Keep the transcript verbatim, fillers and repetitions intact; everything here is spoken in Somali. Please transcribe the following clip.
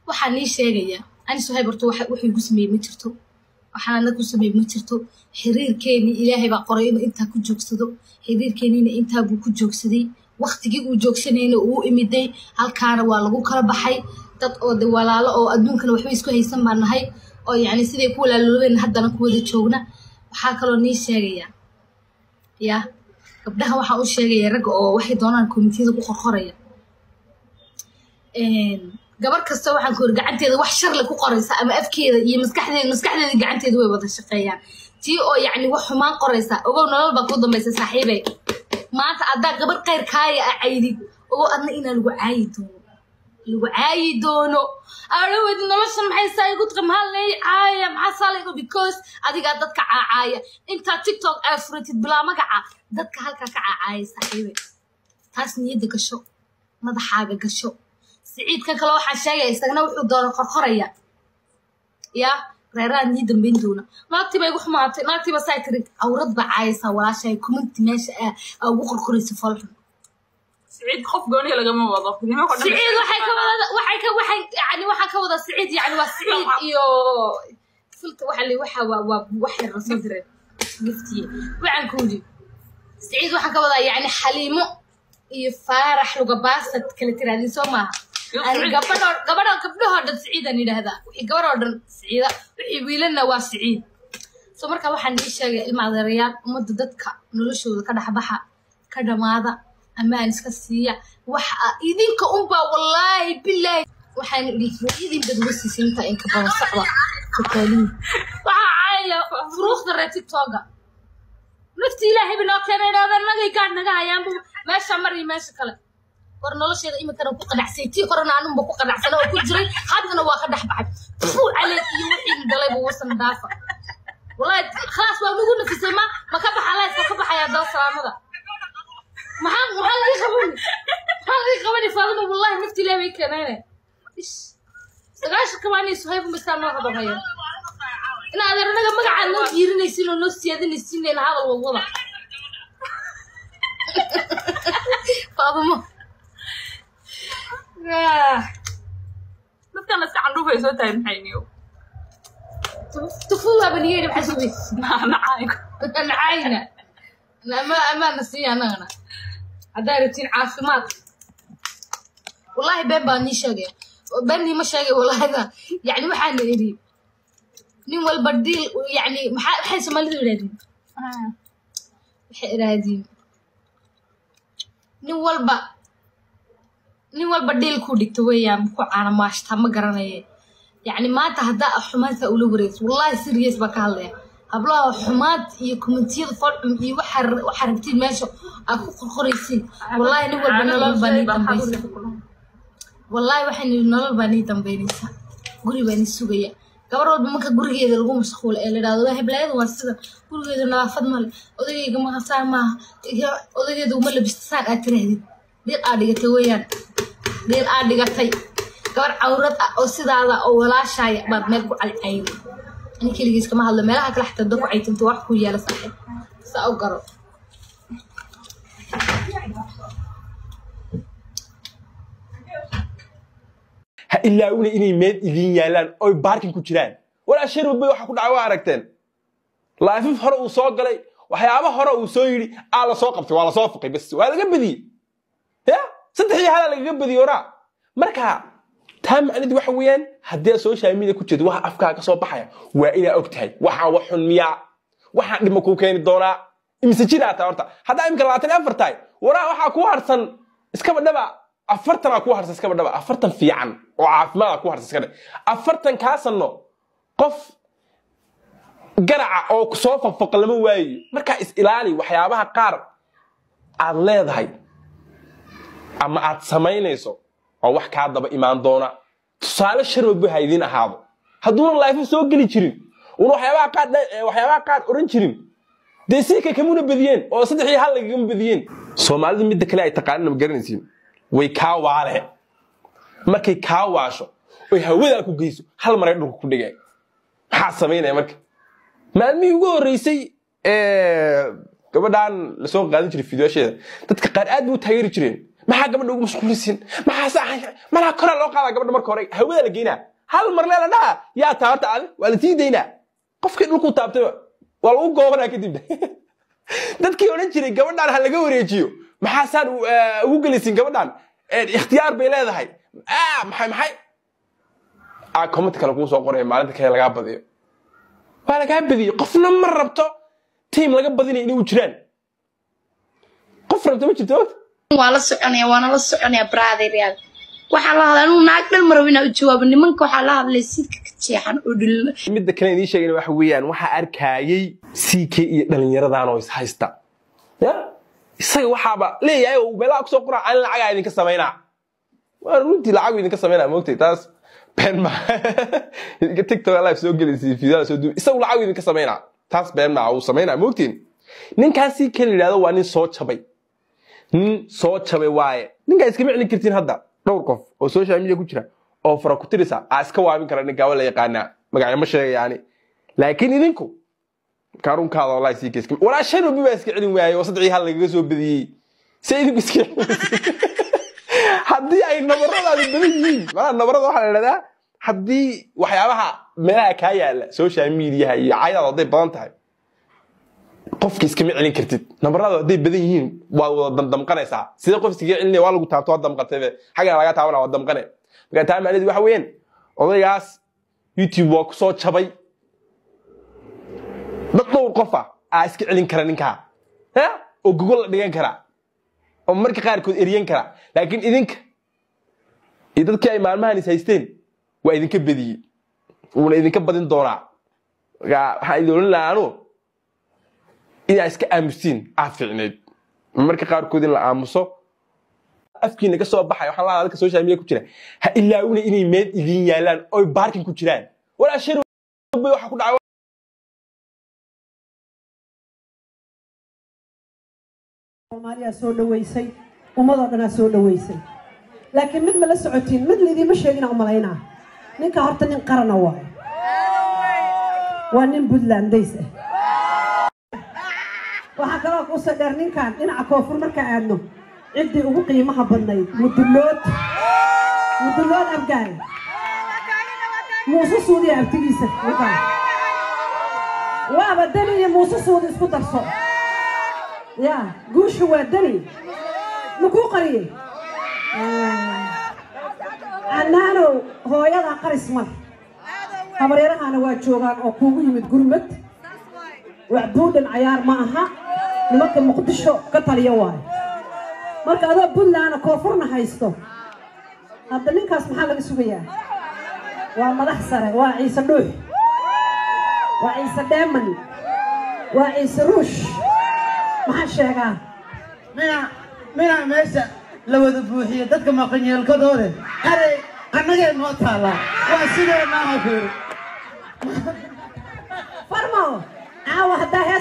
waxaan ii sheegaya ani Suhayb horta waxa wixii igu sameeyay ma jirto waxaan anagu sameeyay ma jirto xiriirkeeni Ilaahay baa qoray inuu inta ku joogsado xiriirkeeniina inta buu ku joogsaday waqtigii uu joogsanayna uu imiday halkaana waa lagu kala baxay dad oo de walaalo oo adduunkan waxba isku haysan baan nahay oo yaani sidii ku walaaloween haddana ku wada joogna waxa kale oo nii sheegaya ya gabdhaha waxa uu sheegay rag oo waxay doonaan komitiyada ku qorqoraya een gabar kasta waxaan ku gacanteeda wax shar la ku qoraysa ama afkeeda iyo maskaxdeeda maskaxdeeda gacanteeda way wada shaqeeyaan tii oo yaani wax xumaan qoraysa ogow nolol baa ku dambaysa saaxiibay maanta adaa gabar qeyr kaaya acaydid oo adna inaan lagu caayi doono lagu caayi doono arawad nolosha maxay saa igu taqmahalay caaya maxaa saaligo because adiga dadka caaya inta TikTok afratid bilaa magaca dadka halka ka caaya saaxiibay taas niyada gasho madaxaaga gasho سعيد كان كلا واحد شيء يستغنى وحده قرقرية يا ريران ني دمبين دونا ما تبي يروح ما ما تبي سايكريك أو رد بعايسة ولا شيء كومنت ماشي أو قرقري سفال سعيد خوف قوني ولا جماعة وظف سعيد وحي كذا وحي كذا وحي يعني وحي كذا سعيد يعني وسعيد يو فلت وحلي وحى وحي الرسول دري نفتي وعن كودي سعيد وحي كذا يعني حليمه يفارح لو قباسة كل ترى سوما أنا قبل قبل قبله هذا سعيد أني هذا قبل هذا سعيد ويلنا وسعيد سمر كوا حن إيش المعذريات ومددتك نلشوا كذا حبها كذا ماذا أما نسكسية وح إذنك أمبا والله بالله وحن إذن بدوسي سنتا إنك بوصعوا كتالين وعايا فروخ درتي توجا نفتي إلهي بناكنا هذا النجى كان نجى أيام ماشى مري ماشى كلا ورنا ليش إذا إما كانوا بقدح سيتي قرنا عنهم بقدح سنة وكجري هذا أنا واقدح بعد فول على يوحين قلبه وصل دافع والله خلاص ما بنقول في السماء ما كبح على فكبح يا دار سلام هذا ما هم ما هم يخبوني ما هم يخبوني فاضل والله نفتي لا بيك أنا إيش سجاش كمان يسوي بمستعمل هذا غير أنا أنا أنا ما قاعد نجيرين يصيرون نص يدين السنين هذا والله فاضمه بس كان لسه عنده في صوت عينيو تفوها بنيري بحسبي أنا عايق أنا عاينة أنا ما ما نسي أنا أنا عدارتين عاصمات والله بين باني شقي بني ما شقي والله هذا يعني ما حد يدري نيم والبديل يعني ما حد ما له يدري آه حرادين nin walba nin walba dheel ku dhigto weeyaan ku caana maashta ma garanay yaani maanta hada xumaanta ula wareys wallahi serious ba ka hadlay hablaha xumaad iyo commentiyada fadhum iyo waxa waxa rabtiin meesha aad ku qorqoraysiin wallahi nin walba nolol bani dambaysa wallahi waxaan nolol bani dambaynaysa guri bani sugaya gabar walba marka gurigeeda lagu mashquul ee la yiraahdo heblayadu waa sida gurigeeda nadaafad mal odayga ma hasaan ma odaygeedu ma labistaan aad tirahdid deel aad dhigatay weeyaan deel aad dhigatay gabar awrad ah oo sidaada oo walaashay baad meel ku calcay ani kaligiis kama hadlo meelaha kala xataa dadku ay tinto wax ku yaala saaxiib saa u garo إلا أقول إني ميد إذين يالان أو باركن كتيران ولا شيء ربي وح كود عوا عرقتين لا في فرق وساق علي وحيابه فرق وسويري على ساقبت وعلى صافقي بس وهذا جنب ذي يا صدقني هذا اللي جنب ذي ورا مركها تام أنا دي وحويان هدي السوشيال ميديا كتير وح أفكار كصوب حياة وإلى أكتهي وح وح المياه وح دمكوكين الدورة مسجلة تورتا هذا يمكن لا تني أفرتاي ورا وح كوارثن إسكاب النبأ أفرتنا كوارث إسكاب النبأ أفرتن في عن وعافما كوارث إسكاب أفرتن كاسنو قف قرع أو كصوفة فوق المواي مركا إسئلالي وحيابها قار عضلات هاي أما عاد سماينيسو أو وح كعضة بإيمان دونا تصال الشرب بهايدين هذا هدون الله يفهم سوق اللي تشرين وحيابها قار وحيابها قار أورن تشرين ديسيكا كمون بديين أو صدقي هلا يقوم بديين سومالي مدة كلا يتقالنا بقرنسين ويكاو عليه markay ka waasho oo hawada ku geyso hal mar ay dhulka ku dhigay waxa sameynay markay maalmii ugu horeysay ee gabadhan la soo qaadan jiray fiidiyooshada dadka qaar aad u taageeri jireen ما حاجة بدو مشغولين ما حاسة ما لا كرا لو قاعد قبل مرة كوري هو اللي جينا هل مرة لا لا يا تعال تعال ولا تيجي دينا قف كده لكم تابتوا والله جوهنا كده dadkii oran jiray gabadhan hal laga wareejiyo maxaa saan ugu galisin gabadhan ikhtiyaar bay leedahay ah maxay maxay ah comment kale ku soo qoray maalinta kale laga badiyo waa laga badiyo qofna ma rabto team laga badinay inay u jiraan qof rabto ma jirto waa la soconaya waana la soconaya brother yaal waxa la hadlaa inuu naag dal marabo inuu jawaabo nimanka waxa la hadlay sidka ka jeexan oo dhil mid kale inii sheegay waxa weeyaan waxa arkayay C K iyo dhalinyaradan oo is haysta ya isaga waxaba leeyahay oo meelaha ku soo qoraa aan lacag idin ka sameeyna waa runtii lacag idin ka sameeyna moogtay taas been ma iga TikTok live soo gelisay fiidada soo duub isaga lacag idin ka sameeyna taas been ma uu sameeyna moogtiin ninkaasi kan yiraahdo waa nin soo jabay nin soo jabay waaye ninka iska micni kartiin hadda dhowr qof oo social media ku jira oo fara ku tirisa aska waabin kara ninka wala yaqaana magaca ma sheegayani laakiin idinku كارون كذا والله يسيك ولا شنو بما يسكي علم وياي وصدعي هلا جزء بدي سيد بسكي حدي أي نبرة هذا بدي ما النبرة ده حلا ده حدي وحيابها ملاك هاي السوشيال ميديا هاي عايزة تضيف بانتها قف كيسكي علم كرتت نبرة ده ضيف بديهين ودم قناة ساعة سيد قف سكي علم والله قلت هتوه دم قناة حاجة أنا قاعد أعملها ودم قناة قاعد أعمل عليه وحوين والله ياس يوتيوب وك صوت شبي dadoo qofa aa iska celin kara ninka ha oo Google dhigan kara oo marka qaar kood eriyan kara laakiin idinka idadka ay maalmahan is haysteen waa idinka badiyay oo idinka badin doona waxa idin laano ila iska aamusin afiicneed marka qaar kood in la aamuso afkiina ka soo baxay waxa la hadalka social media ku jira ha ilaawina inay meed idin yaalaan oo baarkin ku jiraan wala shir waxa ku dhacay Soomaaliya soo dhaweysay ummadoo dhan soo dhaweysay laakiin mid ma la socotiin mid lidii ma sheegina u maleynaa ninka horta nin qarana waa waa nin Puntlandeys ah waxa kale oo soo dheer ninkan dhinaca koonfur marka aadno cidii ugu qiimaha badnayd mudulood mudulood afgaan muuse suudi abtigiisa ninkan waa badani muuse suudi isku darso يا قوش هو الدني مكو قريه عنانو هو يلا قريس مر خبريرها أنا واجوغان أو كوغي متقرمت وعبود العيار معها لمكة مقدشو قتل يواي مركا هذا بنا أنا كوفرنا هايستو هذا ننكاس محل بسوية ومدحسرة وعيسى نوح وعيسى دامن وعيسى روش ما شاء منا منا ماشى لو ذبوحية تذكر ما قني الكدورة هذا أنا جاي ما طالع وأسيره ما أقول فرمو عاوه ده